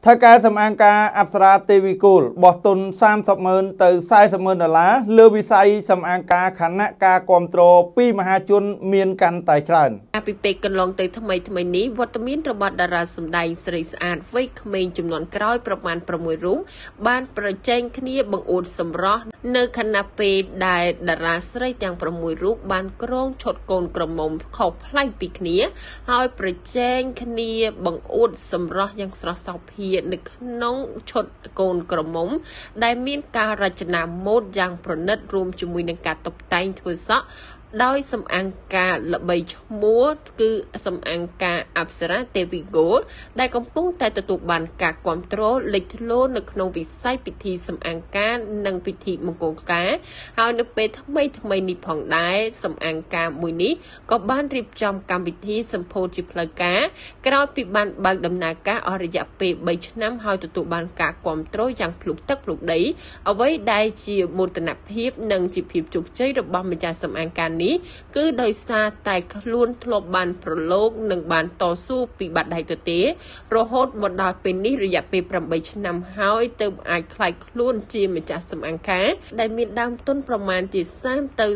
ถ้าการสำอางการอัปสราเทวิกูลบอตุน30,000ទៅ$40,000លើវិស័យสำอางការខណៈការគ្រប់គ្រងពីមហាជនមានកាន់តែច្រើនពីពេលកន្លងទៅថ្មីនេះវត្តមានរបស់តារាសម្ដែងស្រីស្អាតវ័យក្មេងចំនួនក្រោយប្រមាណ6រូបបានប្រជែងគ្នាបង្អួតសម្រស់នៅខណៈពេលដែលតារាស្រីទាំង6រូបបានក្រងឈុតកូនក្រមុំខុសប្លែកពីគ្នាហើយប្រជែងគ្នាបង្អួតសម្រស់យ៉ាងស្រស់សោភានៅក្នុងឈុតកូនក្រមុំដែលមានការរចនាម៉ូដយ៉ាងប្រណិតរួមជាមួយនឹងការតុបតែងធ្វើសក់ដោយសំអាងការល្បីឈ្មោះគឺសំអាងការអប្សរាទេវីហ្គោលដែលកំពុងតែទទួលបានការគាំទ្រលេចធ្លោនៅក្នុងវិស័យពិធីសំអាងការនិងពិធីមង្គលការហើយនៅពេលថ្មីនេះផងដែរសំអាងការមួយនេះក៏បានរៀបចំកម្មវិធីសម្ពោធជាផ្លូវការក្រោយពីបានបើកដំណើរការអស់រយៈពេល3ឆ្នាំហើយទទួលបានការគាំទ្រយ៉ាងភ្លុកទឹកភ្លុកដីអ្វីដែលជាមោទនភាពនិងជាភាពជោគជ័យរបស់ម្ចាស់សំអាងការគឺដោយសារតែខ្លួនធ្លាប់បានប្រឡូកនិងបានតស៊ូពីបាត់ដៃទទេរហូតមកដល់ពេលនេះរយៈពេល8ឆ្នាំហើយទើបអាចក្លាយខ្លួនជាម្ចាស់សំអាងការដែលមានដើមទុនប្រមាណជា$30,000ទៅ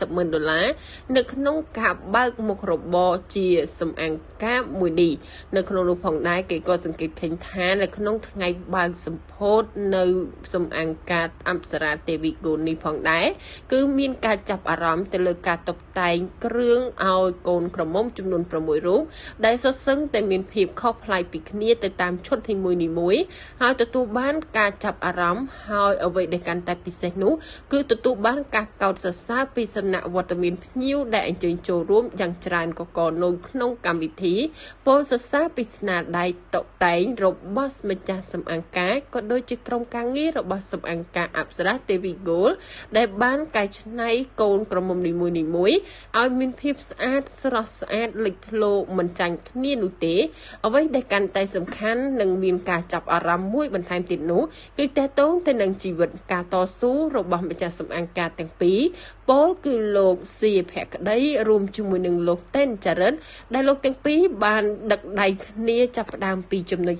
$40,000នៅក្នុងការបើកមុខរបរជាសំអាងការមួយនេះនៅក្នុងនោះផងដែរគេក៏សង្កេតឃើញថានៅក្នុងថ្ងៃបើកសម្ពោធនៅសំអាងការអប្សរាទេវីហ្គោលនេះផងដែរគឺមានការចាប់អារម្មណ៍ទៅលើការតុបតែងគ្រឿងឲ្យកូនក្រមុំចំនួន6រូបដែលសុទ្ធសឹងតែមានភាពខុសប្លែកពីគ្នាទៅតាមឈុតនីមួយហើយទទួលបានការចាប់អារម្មណ៍ហើយអ្វីដែលកាន់តែពិសេសនោះគឺទទួលបានការកោតសរសើរពីសំណាក់វត្តមានភ្ញៀវដែលអញ្ជើញចូលរួមយ៉ាងច្រើនកកនៅក្នុងកម្មវិធីពោលសរសើរពីស្នាដៃតុបតែងរបស់ម្ចាស់សំអាងការក៏ដូចជាក្រុមការងាររបស់សំអាងការអប្សរាទេវីហ្គោលដែលបានកែច្នៃកូនក្រមុំនីមួយឲ្យមានភាពស្អាតស្រស់ស្អាតលេចធ្លោមិនចាញ់គ្នានោះទេអ្វីដែលកាន់តែសំខាន់និងមានការចាប់អារម្មណ៍មួយបន្ថែមទៀតនោះគឺតកតងទៅនឹងជីវិតការតស៊ូរបស់ម្ចាស់សំអាងការទាំងពីរពោលគឺលោកសៀភក្តីរួមជាមួយនឹងលោកតេនចរិតដែលលោកទាំងពីរបានដឹកដៃគ្នាចាប់ផ្ដើមពីចំណុច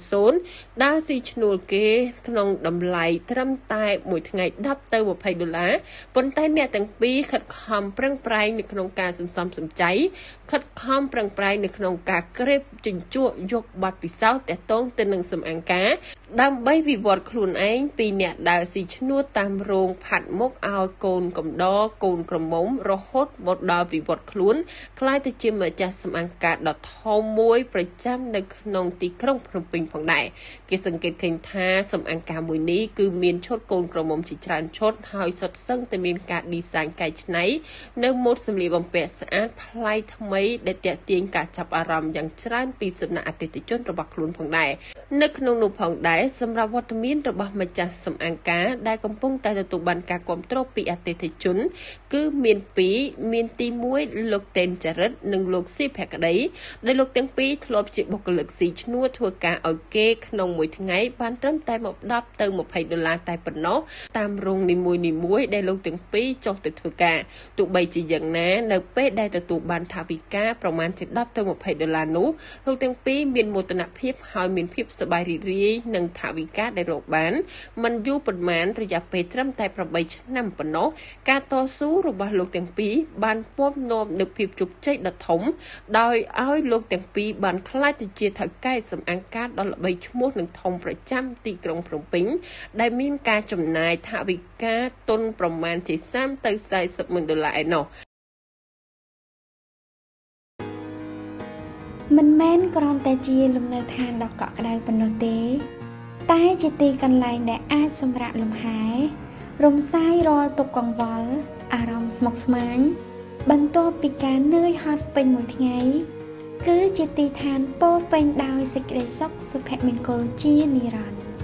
0ដើរស៊ីឈ្នួលគេក្នុងតម្លៃត្រឹមតែមួយថ្ងៃ$10ទៅ$20ប៉ុន្តែអ្នកទាំងពីរខិតខំប្រឹងប្រែងនៅក្នុងការសន្សំសំចៃខិតខំប្រឹងប្រែងនៅក្នុងការក្រេបជញ្ជក់យកបទពិសោធន៍ទាក់ទងទៅនឹងសំអាងការដើម្បីវិវត្តខ្លួនឯងពីអ្នកដើរស៊ីឈ្នួលតាមរោងផាត់មុខឲ្យកូនកំដរកូនក្រមុំរហូតមកដល់វិវត្តខ្លួនក្លាយទៅជាម្ចាស់សំអាងការដ៏ធំមួយប្រចាំនៅក្នុងទីក្រុងភ្នំពេញផងដែរគេសង្កេតឃើញថាសំអាងការមួយនេះគឺមានឈុតកូនក្រមុំជាច្រើនឈុតហើយសុទ្ធសឹងតែមានការ design កែច្នៃនៅម៉ូដសម្លៀកបំពាក់ស្អាតប្លែកថ្មីដែលទាក់ទាញការចាប់អារម្មណ៍យ៉ាងច្រើនពីសំណាក់អតិថិជនរបស់ខ្លួនផងដែរនៅក្នុងនោះផងដែរសម្រាប់វត្តមានរបស់ម្ចាស់សំអាងការដែលកំពុងតែទទួលបានការគាំទ្រពីអតិថិជនគឺមាន2មានទី1លោកតេនចរិតនិងលោកសៀភក្តីដែលលោកទាំងពីរធ្លាប់ជាបុគ្គលិកស៊ីឈ្នួលធ្វើការឲ្យគេក្នុងមួយថ្ងៃបានត្រឹមតែ$10ទៅ$20តែប៉ុណ្ណោះតាមរោងនីមួយដែលលោកទាំងពីរចុះទៅធ្វើការទោះបីជាយ៉ាងណានៅពេលដែលទទួលបានថវិកាប្រមាណជា$10ទៅ$20នោះលោកទាំងពីរមានមោទនភាពហើយមានភាពសប្បាយរីករាយនឹងថវិកាដែលរកបានមិនយូរប៉ុន្មានរយៈពេលត្រឹមតែ8ឆ្នាំប៉ុណ្ណោះការតស៊ូរបស់លោកទាំងពីរបានពំនាំនូវភាពជោគជ័យដ៏ធំដោយឲ្យលោកទាំងពីរបានក្លាយទៅជាថៅកែសំអាងការដ៏ល្បីឈ្មោះនិងធំប្រចាំទីក្រុងភ្នំពេញដែលមានការចំណាយថវិកាទុនប្រមាណជា$30ទៅ$40,000ឯណោះមិនមែនគ្រាន់តែជាលំនៅឋានដ៏កក់ក្ដៅប៉ុណ្ណោះទេតែជាទីកន្លែងដែលអាចសម្រាកលំហែរំសាយរាល់ទុក្ខកង្វល់អារម្មណ៍ស្មុគស្មាញបន្ទាប់ពីការនឿយហត់ពេញមួយថ្ងៃគឺជាទីឋានពោរពេញដោយសេចក្តីសុខសុភមង្គលជានិរន្តរ៍